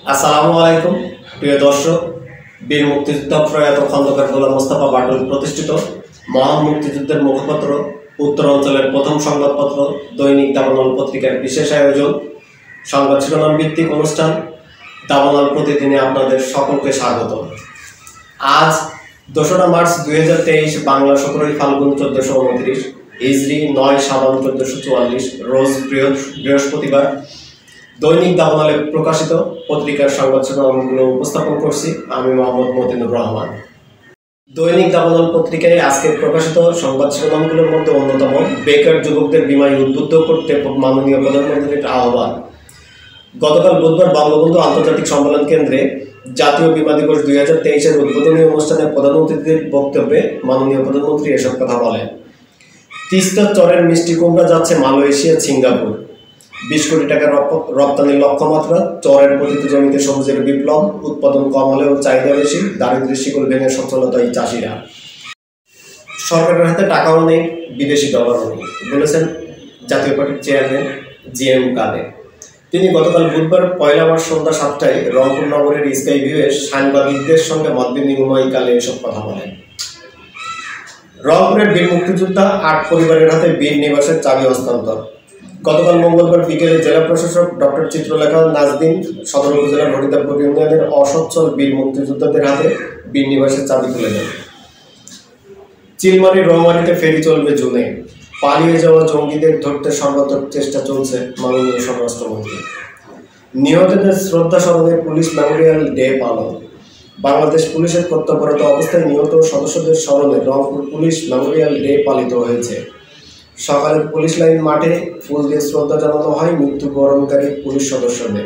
আসসালামু আলাইকুম প্রিয় দর্শক। বীর মুক্তিযোদ্ধা প্রয়াত খন্দকার গোলাম মোস্তফা বাটুল প্রতিষ্ঠিত মহান মুক্তিযুদ্ধের মুখপত্র উত্তর অঞ্চলের প্রথম সংবাদপত্র দৈনিক দাবানল পত্রিকার বিশেষ আয়োজন সংবাদ শিরোনাম ভিত্তিক অনুষ্ঠান দাবানল প্রতিদিনে আপনাদের সকলকে স্বাগত। আজ 2রা মার্চ 2023, বাংলা 17 ফাল্গুন 1429, হিজরি 9 শাবান 1444, রোজ বৃহস্পতিবার। দৈনিক দাবানলে প্রকাশিত পত্রিকার সংবাদ শিরোনামগুলো উপস্থাপন করছি আমি মোহাম্মদ মতিনুর রহমান। দৈনিক দাবানল পত্রিকায় আজকে প্রকাশিত সংবাদ শিরোনামগুলোর মধ্যে অন্যতম, বেকার যুবকদের বিমায় উদ্বুদ্ধ করতে মাননীয় প্রধানমন্ত্রীর আহ্বান। গতকাল বুধবার বঙ্গবন্ধু আন্তর্জাতিক সম্মেলন কেন্দ্রে জাতীয় বিমা দিবস 2023-এর উদ্বোধনী অনুষ্ঠানে প্রধান অতিথির বক্তব্যে মাননীয় প্রধানমন্ত্রী এসব কথা বলেন। তিস্তার চরের মিষ্টি কুমড়া যাচ্ছে মালয়েশিয়া, সিঙ্গাপুর। 20 কোটি টাকা রপ্তানির লক্ষ্যমাত্রা। চরের প্রতিটি জমিতে সবুজের বিপ্লব। উৎপাদন কম হলেও চাহিদা বেশি। দারিদ্র্যের শিকল ভেঙে সচ্ছলতায় চাষিরা। সরকারের হাতে টাকাও নেই, বিদেশি ডলারও নেই, বলেছেন জাতীয় পার্টির চেয়ারম্যান জিএম কাদের। তিনি গতকাল বুধবার 1 মার্চ সন্ধ্যা 7টায় রংপুর নগরের স্কাই ভিউয়ে সাংবাদিকদের সঙ্গে মত বিনিময়কালে এসব কথা বলেন। রংপুরের বীর মুক্তিযোদ্ধা 8 পরিবারের হাতে বীর নিবাসের চাবি হস্তান্তর। গতকাল মঙ্গলবার বিকেলে জেলা প্রশাসক ডক্টর চিত্রলেখা নাজদিন সদর উপজেলার হরিদাপুর ইউনিয়নের অসচ্ছল বীর মুক্তিযোদ্ধাদের হাতে বীর নিবাসের চাবি তুলে দেন। চিলমারি রৌমারিতে ফেরি চলবে জুনে। পালিয়ে যাওয়া জঙ্গিদের ধরতে সর্বাত্মক চেষ্টা চলছে, মাননীয় স্বরাষ্ট্রমন্ত্রী। নিহতদের শ্রদ্ধা স্মরণে পুলিশ মেমোরিয়াল ডে পালন। বাংলাদেশ পুলিশের কর্তব্যরত অবস্থায় নিহত সদস্যদের স্মরণে রংপুর পুলিশ মেমোরিয়াল ডে পালিত হয়েছে। সকালে পুলিশ লাইন মাঠে ফুল দিয়ে শ্রদ্ধা জানানো হয় মৃত্যুবরণকারী পুলিশ সদস্যদের।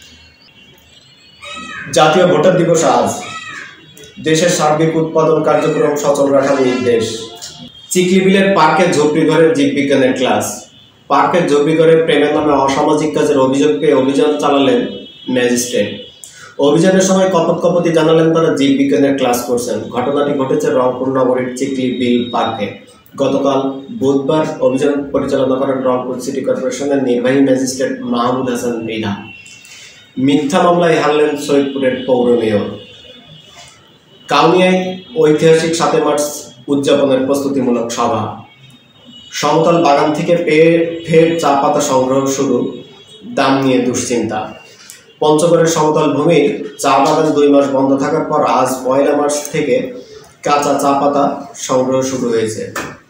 জাতীয় ভোটার দিবস আজ। দেশের সার্বিক উৎপাদন কার্যক্রম সচল রাখার নির্দেশ। চিকলিবিলের পার্কে ঝুপড়িঘরে জীববিজ্ঞানের ক্লাস। পার্কের ঝুপড়িঘরে প্রেমের নামে অসামাজিক কাজের অভিযোগ পেয়ে অভিযান চালালেন ম্যাজিস্ট্রেট। অভিযানের সময় কপতি জানালেন তারা জীববিজ্ঞানের ক্লাস করছেন। ঘটনাটি ঘটেছে রংপুর নগরীর চিকলিবিল পার্কে। গতকাল বুধবার অভিযান পরিচালনা করেন রংপুর সিটি কর্পোরেশনের নির্বাহী ম্যাজিস্ট্রেট মাহমুদ হাসান মৃধা। মিথ্যা মামলায় হারলেন সৈয়দপুরের পৌর মেয়র। কাউনিয়ায় ঐতিহাসিক 7 মার্চ উদযাপনের প্রস্তুতিমূলক সভা। সমতল বাগান থেকে ফের চা পাতা সংগ্রহ শুরু, দাম নিয়ে দুশ্চিন্তা। পঞ্চগড়ের সমতল ভূমির চা বাগান 2 মাস বন্ধ থাকার পর আজ 1 মার্চ থেকে কাঁচা চা পাতা সংগ্রহ শুরু হয়েছে।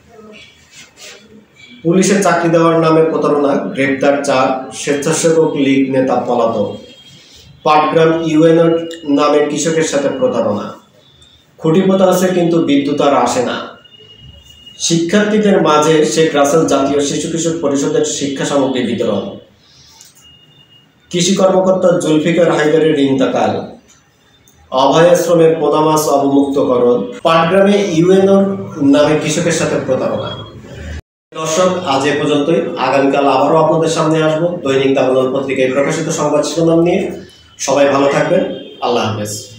পুলিশের চাকরি দেওয়ার নামে প্রতারণা, গ্রেপ্তার 4 স্বেচ্ছাসেবক লীগ নেতা পলাতক। পাটগ্রাম ইউএনওর নামে কৃষকের সাথে প্রতারণা। খুঁটি পোতা আছে কিন্তু বিদ্যুৎ আর আসে না। শিক্ষার্থীদের মাঝে শেখ রাসেল জাতীয় শিশু কিশোর পরিষদের শিক্ষা সামগ্রী বিতরণ। কৃষি কর্মকর্তা জুলফিকার হায়দারের ইন্তেকাল। অভয়াশ্রমের পোনা মাছ অবমুক্তকরণ। পাটগ্রামে ইউএনওর নামে কৃষকের সাথে প্রতারণা। দর্শক, আজ এ পর্যন্তই। আগামীকাল আবারও আপনাদের সামনে আসবো দৈনিক দাবানল পত্রিকায় প্রকাশিত সংবাদ শিরোনাম নিয়ে। সবাই ভালো থাকবেন। আল্লাহ হাফেজ।